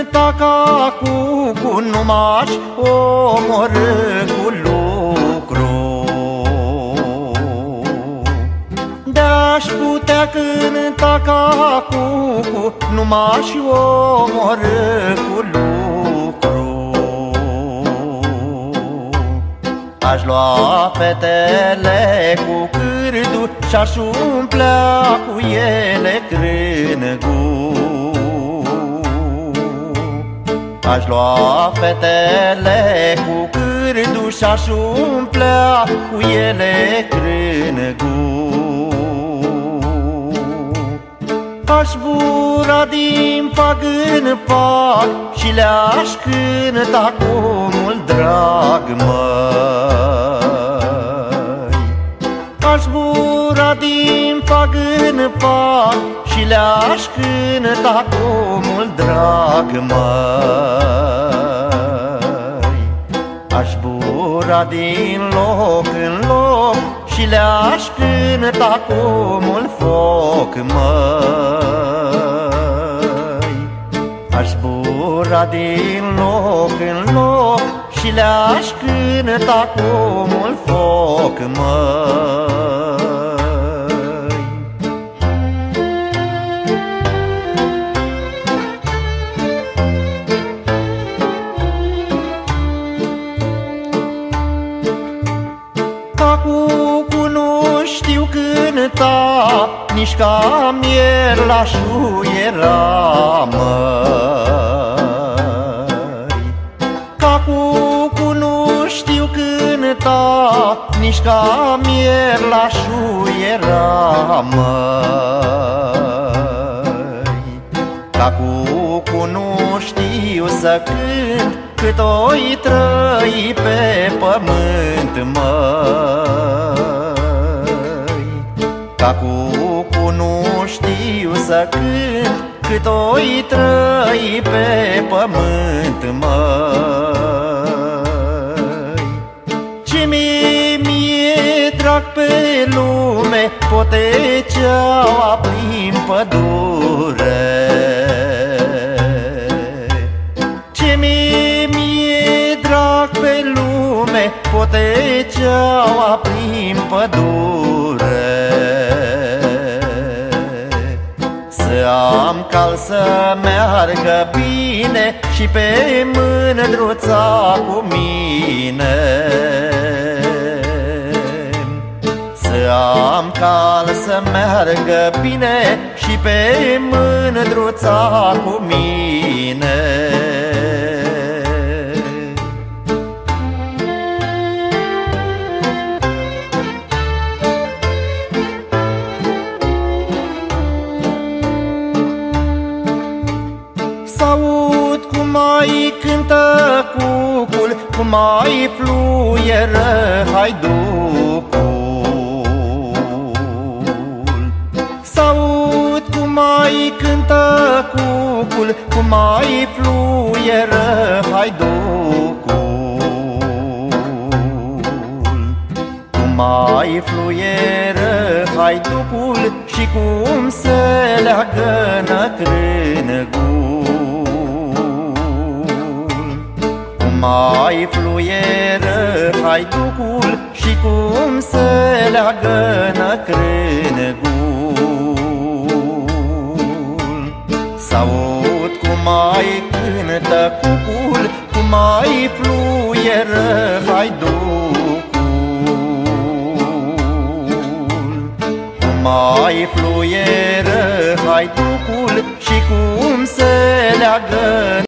cânta cu nu m-aș omorâ cu lucru. De-aș putea cânta cu nu m-aș omorâ cu lucru. Aș lua fetele cu cârdu și-aș umplea cu ele crânăgul. Aș lua fetele cu cârdu și-aș umplea cu ele crânăgul. Aș bura din fac în fac și le-aș cânta cu mult drag, măi. Aș bura din fac în fac și le-aș cânta cu mult drag, măi. Aș bura din loc în loc și le-aș cânta cu mult foc, măi. Aș bura din loc în loc și le-aș cânta cu mult foc, măi. Cu nu știu cânta, nici ca mier la șuiera, măi. Cu nu știu cânta, nici ca mier la șuiera, măi. Cu nu știu să cânt, cât o-i trăi pe pământ, măi. Cu nu știu să cânt, cât o-i trăi pe pământ, măi. Ce mi-e drag pe lume, poteceaua prin pădure. Ce mi-e drag pe lume, poteceaua prin pădure. Să am cal să meargă bine și pe mândruța cu mine. Să am cal să meargă bine și pe mândruța cu mine. S-aud cum mai cântă cucul, cum mai fluieră haiducul. S-aud cum mai cântă cucul, cum mai fluieră haiducul. Cum mai fluieră haiducul și cum se leagănă crânăgul. Mai fluieră haiducul și cum se leagănă crânăgul. S-aud cum mai cântă cucul, cum mai fluieră haiducul. Cum mai fluieră haiducul și cum se leagănă